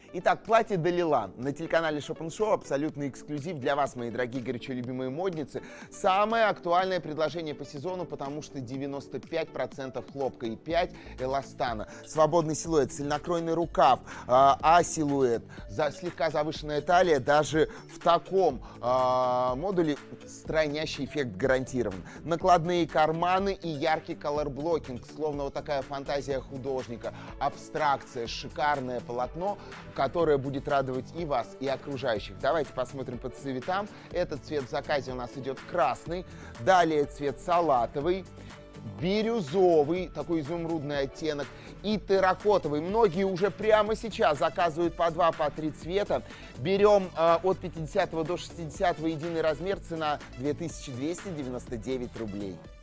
Итак, платье Далилан на телеканале Shop Show, абсолютный эксклюзив для вас, мои дорогие, горячо любимые модницы. Самое актуальное предложение по сезону, потому что 95% хлопка и 5% эластана. Свободный силуэт, цельнокроенный рукав, А-силуэт, слегка завышенная талия. Даже в таком модуле стройнящий эффект гарантирован. Накладные карманы и яркий колорблокинг, словно вот такая фантазия художника, абстракция, шикарное полотно, которое будет радовать и вас, и окружающих. Давайте посмотрим по цветам. Этот цвет в заказе у нас идет красный, далее цвет салатовый, бирюзовый, такой изумрудный оттенок, и терракотовый. Многие уже прямо сейчас заказывают по 2, по 3 цвета. Берем от 50 до 60 единый размер, цена 2299 рублей.